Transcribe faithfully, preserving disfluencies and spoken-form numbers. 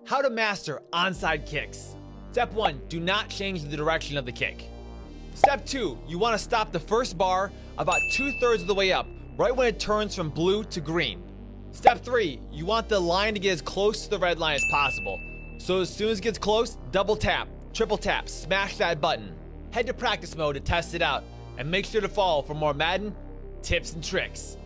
How to master onside kicks. Step one, do not change the direction of the kick. Step two, you want to stop the first bar about two-thirds of the way up, right when it turns from blue to green. Step three, you want the line to get as close to the red line as possible. So as soon as it gets close, double tap, triple tap, smash that button. Head to practice mode to test it out, and make sure to follow for more Madden tips and tricks.